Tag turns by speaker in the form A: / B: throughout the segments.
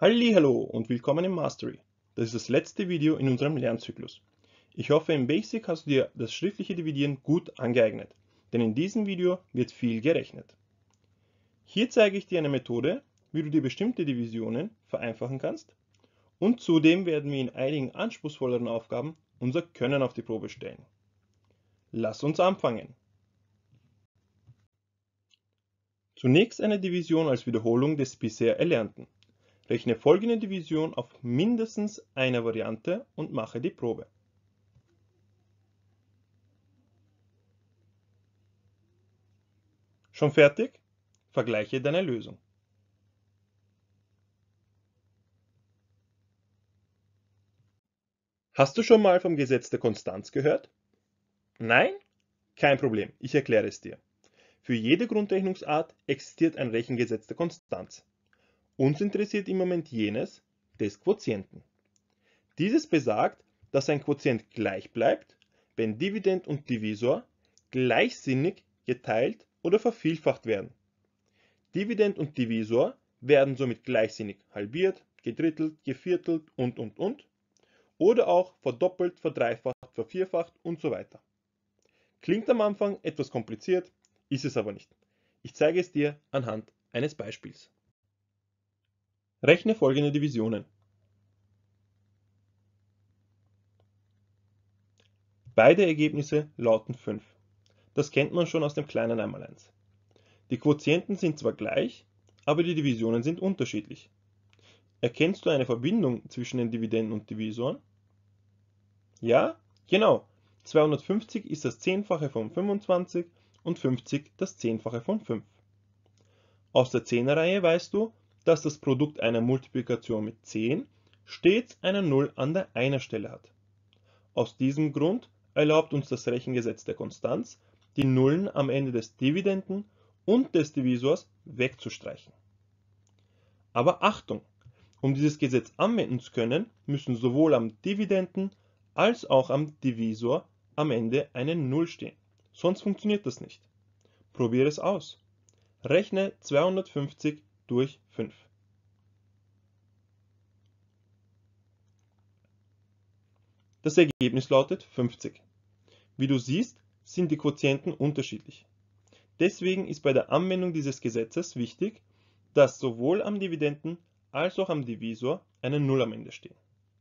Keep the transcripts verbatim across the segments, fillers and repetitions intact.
A: Hallihallo und willkommen im Mastery. Das ist das letzte Video in unserem Lernzyklus. Ich hoffe, im Basic hast du dir das schriftliche Dividieren gut angeeignet, denn in diesem Video wird viel gerechnet. Hier zeige ich dir eine Methode, wie du dir bestimmte Divisionen vereinfachen kannst, und zudem werden wir in einigen anspruchsvolleren Aufgaben unser Können auf die Probe stellen. Lass uns anfangen. Zunächst eine Division als Wiederholung des bisher Erlernten. Rechne folgende Division auf mindestens einer Variante und mache die Probe. Schon fertig? Vergleiche deine Lösung. Hast du schon mal vom Gesetz der Konstanz gehört? Nein? Kein Problem, ich erkläre es dir. Für jede Grundrechnungsart existiert ein Rechengesetz der Konstanz. Uns interessiert im Moment jenes des Quotienten. Dieses besagt, dass ein Quotient gleich bleibt, wenn Dividend und Divisor gleichsinnig geteilt oder vervielfacht werden. Dividend und Divisor werden somit gleichsinnig halbiert, gedrittelt, geviertelt und und und oder auch verdoppelt, verdreifacht, vervierfacht und so weiter. Klingt am Anfang etwas kompliziert, ist es aber nicht. Ich zeige es dir anhand eines Beispiels. Rechne folgende Divisionen. Beide Ergebnisse lauten fünf. Das kennt man schon aus dem kleinen Einmaleins. Die Quotienten sind zwar gleich, aber die Divisionen sind unterschiedlich. Erkennst du eine Verbindung zwischen den Dividenden und Divisoren? Ja, genau. zweihundertfünfzig ist das Zehnfache von fünfundzwanzig und fünfzig das Zehnfache von fünf. Aus der Zehnerreihe weißt du, dass das Produkt einer Multiplikation mit zehn stets eine Null an der Einer-Stelle hat. Aus diesem Grund erlaubt uns das Rechengesetz der Konstanz, die Nullen am Ende des Dividenden und des Divisors wegzustreichen. Aber Achtung! Um dieses Gesetz anwenden zu können, müssen sowohl am Dividenden als auch am Divisor am Ende eine Null stehen. Sonst funktioniert das nicht. Probiere es aus. Rechne zweihundertfünfzig durch fünf. Das Ergebnis lautet fünfzig. Wie du siehst, sind die Quotienten unterschiedlich. Deswegen ist bei der Anwendung dieses Gesetzes wichtig, dass sowohl am Dividenden als auch am Divisor eine Null am Ende stehen.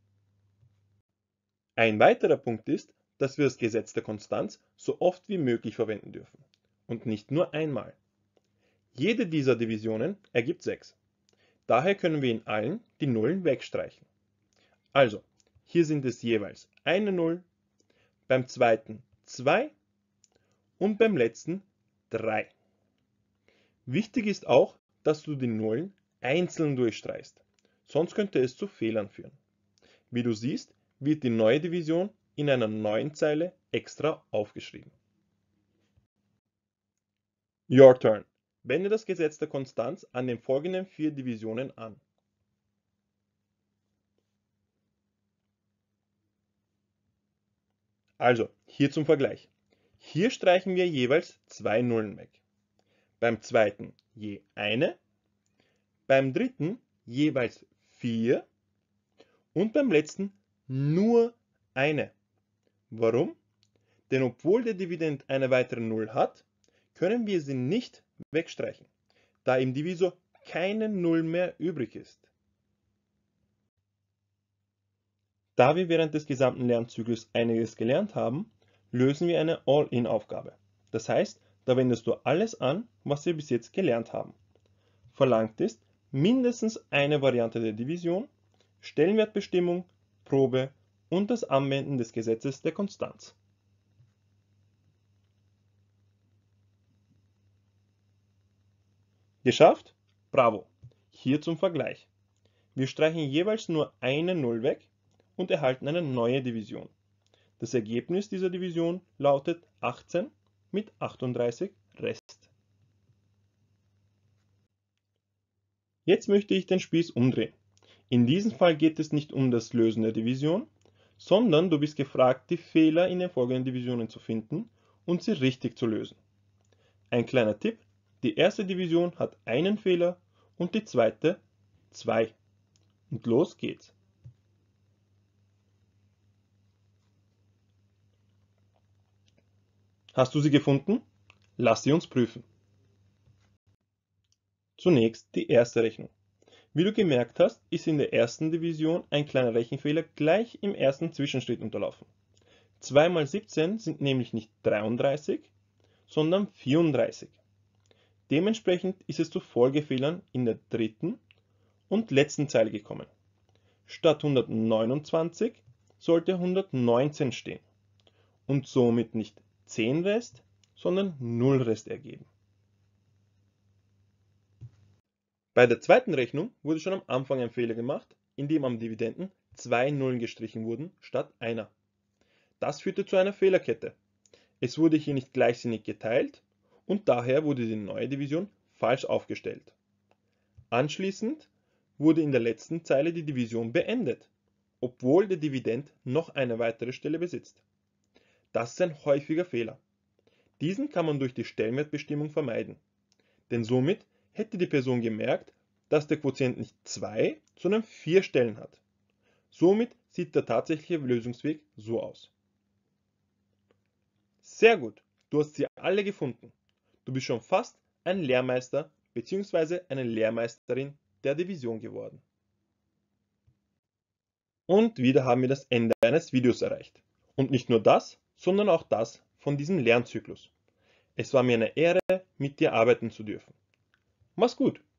A: Ein weiterer Punkt ist, dass wir das Gesetz der Konstanz so oft wie möglich verwenden dürfen und nicht nur einmal. Jede dieser Divisionen ergibt sechs. Daher können wir in allen die Nullen wegstreichen. Also, hier sind es jeweils eine Null, beim zweiten zwei und beim letzten drei. Wichtig ist auch, dass du die Nullen einzeln durchstreichst, sonst könnte es zu Fehlern führen. Wie du siehst, wird die neue Division in einer neuen Zeile extra aufgeschrieben. Your turn. Wende das Gesetz der Konstanz an den folgenden vier Divisionen an. Also, hier zum Vergleich. Hier streichen wir jeweils zwei Nullen weg. Beim zweiten je eine, beim dritten jeweils vier und beim letzten nur eine. Warum? Denn obwohl der Dividend eine weitere Null hat, können wir sie nicht wegstreichen, da im Divisor keine Null mehr übrig ist. Da wir während des gesamten Lernzyklus einiges gelernt haben, lösen wir eine All-in-Aufgabe. Das heißt, da wendest du alles an, was wir bis jetzt gelernt haben. Verlangt ist mindestens eine Variante der Division, Stellenwertbestimmung, Probe und das Anwenden des Gesetzes der Konstanz. Geschafft? Bravo! Hier zum Vergleich. Wir streichen jeweils nur eine Null weg und erhalten eine neue Division. Das Ergebnis dieser Division lautet achtzehn mit achtunddreißig Rest. Jetzt möchte ich den Spieß umdrehen. In diesem Fall geht es nicht um das Lösen der Division, sondern du bist gefragt, die Fehler in den folgenden Divisionen zu finden und sie richtig zu lösen. Ein kleiner Tipp: Die erste Division hat einen Fehler und die zweite zwei. Und los geht's. Hast du sie gefunden? Lass sie uns prüfen. Zunächst die erste Rechnung. Wie du gemerkt hast, ist in der ersten Division ein kleiner Rechenfehler gleich im ersten Zwischenschritt unterlaufen. zwei mal siebzehn sind nämlich nicht dreiunddreißig, sondern vierunddreißig. Dementsprechend ist es zu Folgefehlern in der dritten und letzten Zeile gekommen. Statt hundertneunundzwanzig sollte hundertneunzehn stehen und somit nicht zehn Rest, sondern null Rest ergeben. Bei der zweiten Rechnung wurde schon am Anfang ein Fehler gemacht, indem am Dividenden zwei Nullen gestrichen wurden statt einer. Das führte zu einer Fehlerkette. Es wurde hier nicht gleichsinnig geteilt und daher wurde die neue Division falsch aufgestellt. Anschließend wurde in der letzten Zeile die Division beendet, obwohl der Dividend noch eine weitere Stelle besitzt. Das ist ein häufiger Fehler. Diesen kann man durch die Stellenwertbestimmung vermeiden, denn somit hätte die Person gemerkt, dass der Quotient nicht zwei, sondern vier Stellen hat. Somit sieht der tatsächliche Lösungsweg so aus. Sehr gut, du hast sie alle gefunden. Du bist schon fast ein Lehrmeister bzw. eine Lehrmeisterin der Division geworden. Und wieder haben wir das Ende eines Videos erreicht. Und nicht nur das, sondern auch das von diesem Lernzyklus. Es war mir eine Ehre, mit dir arbeiten zu dürfen. Mach's gut!